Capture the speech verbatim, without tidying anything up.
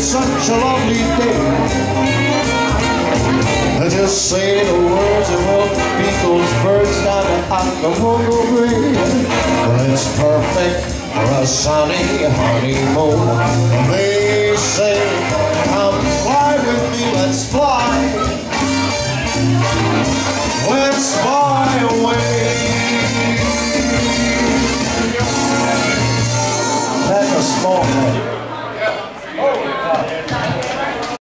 such a lovely day. Just say the words and we'll beat those birds down to Acapulco Bay. Well, it's perfect for a sunny honeymoon. They say, come fly with me, let's fly. Let's fly away.